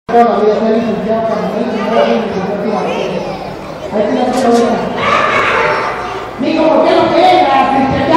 Toda la vida fue licenciado para mí, ahí tiene la problema. Mijo, ¿por qué lo pegas?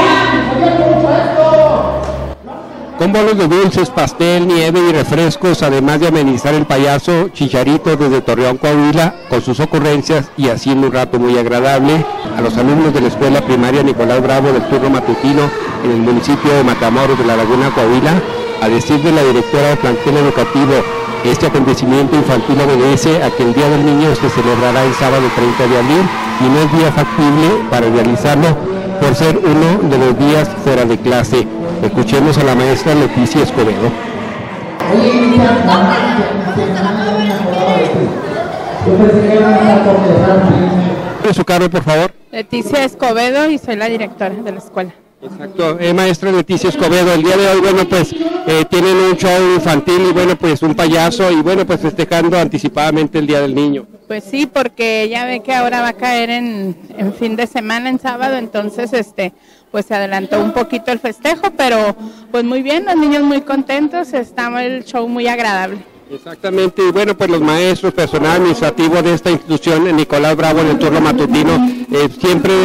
Con bolos de dulces, pastel, nieve y refrescos, además de amenizar el payaso Chicharito desde Torreón, Coahuila, con sus ocurrencias y haciendo un rato muy agradable a los alumnos de la escuela primaria Nicolás Bravo del turno matutino en el municipio de Matamoros de la Laguna, Coahuila. A decir de la directora del plantel educativo, este acontecimiento infantil obedece a que el Día del Niño se celebrará el sábado 30 de abril y no es día factible para realizarlo por ser uno de los días fuera de clase. Escuchemos a la maestra Leticia Escobedo. ¿De su cargo, por favor? Leticia Escobedo y soy la directora de la escuela. Exacto, maestra Leticia Escobedo, el día de hoy, bueno, pues tienen un show infantil y bueno, pues un payaso y bueno, pues festejando anticipadamente el Día del Niño. Pues sí, porque ya ve que ahora va a caer en fin de semana, en sábado, entonces pues se adelantó un poquito el festejo, pero pues muy bien, los niños muy contentos, está el show muy agradable. Exactamente, y bueno, pues los maestros, personal administrativo de esta institución, Nicolás Bravo en el turno matutino, siempre...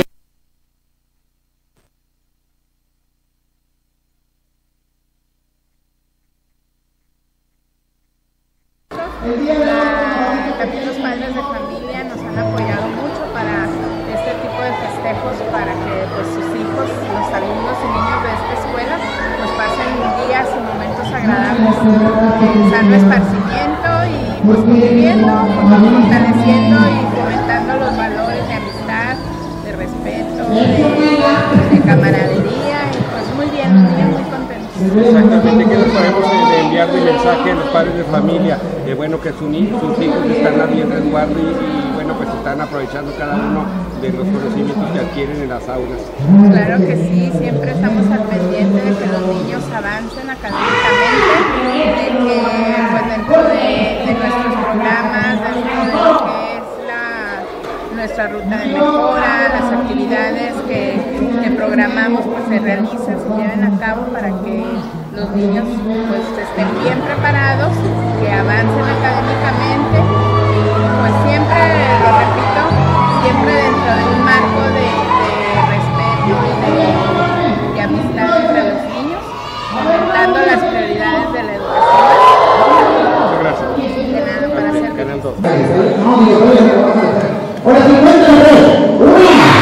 También los padres de familia nos han apoyado mucho para este tipo de festejos, para que pues sus hijos, los alumnos y niños de esta escuela, pues pasen días y momentos agradables, sano esparcimiento y pues conviviendo, fortaleciendo y fomentando los valores de amistad, de respeto, de camaradería, y pues muy bien, los niños muy contentos. Exactamente, ¿qué les podemos enviar de mensaje a los padres de familia? Bueno, que sus hijos están a bien resguardo y bueno, pues están aprovechando cada uno de los conocimientos que adquieren en las aulas. Claro que sí, siempre estamos al pendiente de que los niños avancen académicamente, de que pues dentro de nuestros programas, dentro de lo que es nuestra ruta de mejora, las actividades que programamos pues se realicen, se lleven a cabo para que los niños pues estén bien preparados, que avancen académicamente y pues siempre, lo repito, siempre dentro de un marco de respeto y de amistad entre los niños, fomentando las prioridades de la educación. Muchas gracias. De nada, para hacer Canal 2. Ahora sí, cuéntame,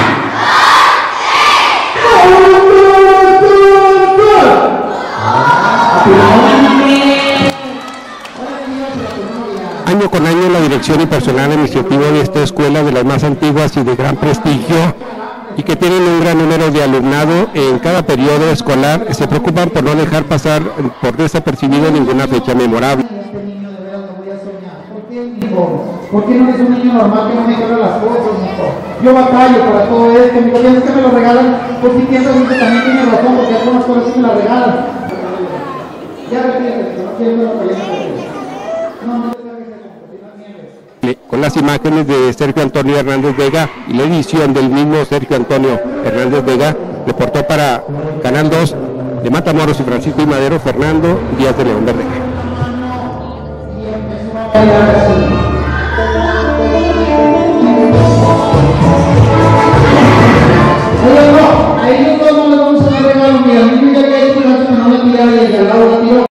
Año con año la dirección y personal administrativo de esta escuela, de las más antiguas y de gran prestigio y que tienen un gran número de alumnado en cada periodo escolar, se preocupan por no dejar pasar por desapercibido ninguna fecha memorable. ¿Por qué no eres un niño normal que no me quebra las cosas, hijo? Yo batallo para todo esto, mi gobierno es que me lo regalan, pues si piensas que también tiene razón, porque algunas cosas sí me las regalan. Ya retírate, no quiero que lo vayas Con las imágenes de Sergio Antonio Hernández Vega y la edición del mismo Sergio Antonio Hernández Vega, reportó para Canal 2 de Matamoros y Francisco y Madero, Fernando Díaz de León Verdeja. Oye, no, a ellos no les vamos a dar regalos, mira, a mí ya